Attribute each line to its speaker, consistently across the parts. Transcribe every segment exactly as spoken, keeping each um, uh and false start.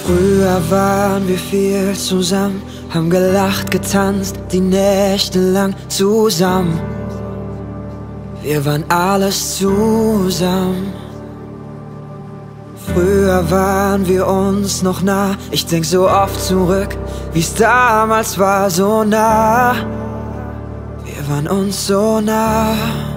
Speaker 1: Früher waren wir viel zusammen, haben gelacht, getanzt, die Nächte lang zusammen. Wir waren alles zusammen. Früher waren wir uns noch nah. Ich denk so oft zurück, wie's damals war, so nah. Wir waren uns so nah.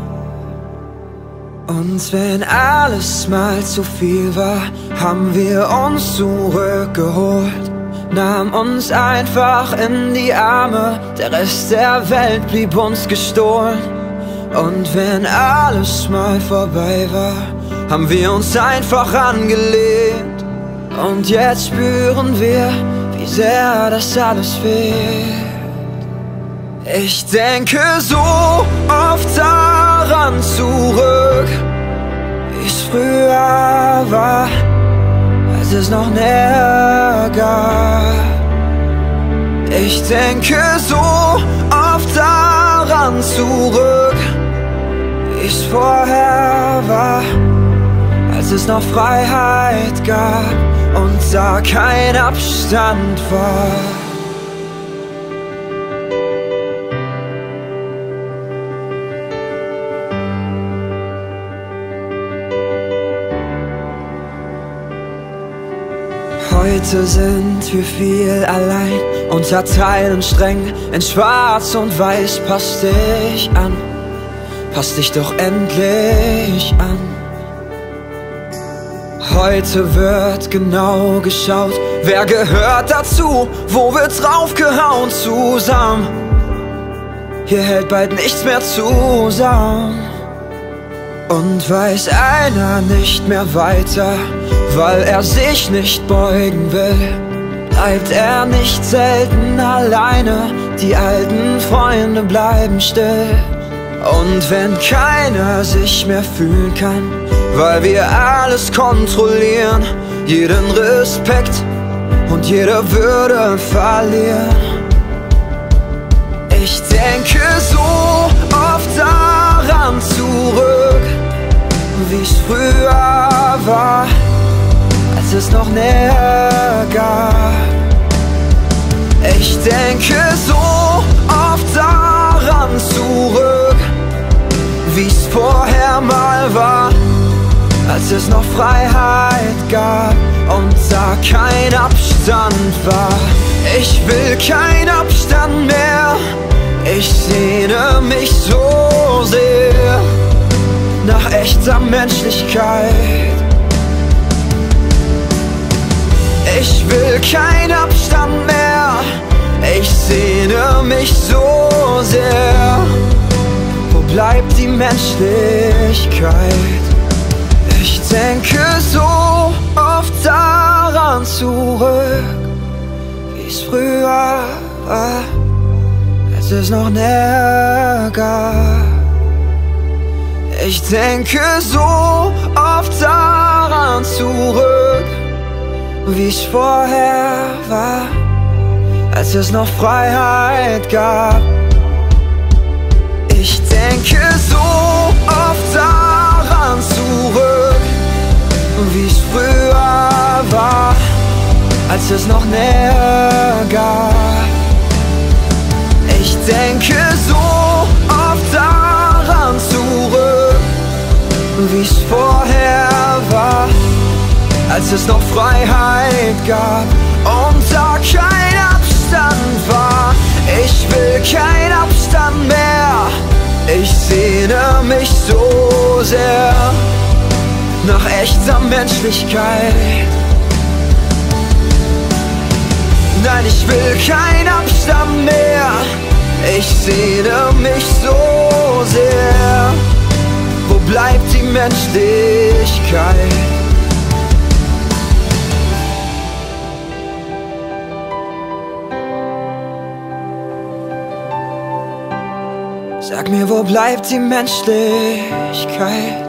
Speaker 1: Und wenn alles mal zu viel war, haben wir uns zurückgeholt, nahmen uns einfach in die Arme. Der Rest der Welt blieb uns gestohlen. Und wenn alles mal vorbei war, haben wir uns einfach angelehnt. Und jetzt spüren wir, wie sehr das alles fehlt. Ich denke so oft daran zurück, wie's früher war, als es noch näher gab. Ich denke so oft daran zurück, wie's vorher war, als es noch Freiheit gab und da kein Abstand war. Heute sind wir viel allein, unterteilen streng in schwarz und weiß. Passt dich an, passt dich doch endlich an. Heute wird genau geschaut, wer gehört dazu, wo wird draufgehauen zusammen. Hier hält bald nichts mehr zusammen. Und weiß einer nicht mehr weiter, weil er sich nicht beugen will, bleibt er nicht selten alleine, die alten Freunde bleiben still. Und wenn keiner sich mehr fühlen kann, weil wir alles kontrollieren, jeden Respekt und jede Würde verlieren. Ich denke so oft daran zurück, wie's früher war, als es noch näher gab. Ich denke so oft daran zurück, wie's vorher mal war, als es noch Freiheit gab und da kein Abstand war. Ich will keinen Abstand mehr, ich sehne mich so sehr nach echter Menschlichkeit. Ich will keinen Abstand mehr, ich sehne mich so sehr. Wo bleibt die Menschlichkeit? Ich denke so oft daran zurück, wie's früher war, als es noch näher gab. Ich denke so oft daran zurück, wie's vorher war, als es noch Freiheit gab. Ich denke so oft daran zurück, wie's früher war, als es noch näher gab. Ich denke so oft daran zurück, wie's vorher war, als es noch Freiheit gab und da kein Abstand war. Ich will keinen Abstand mehr, ich sehne mich so sehr nach echter Menschlichkeit. Nein, ich will keinen Abstand mehr, ich sehne mich so sehr. Wo bleibt die Menschlichkeit? Sag mir, wo bleibt die Menschlichkeit?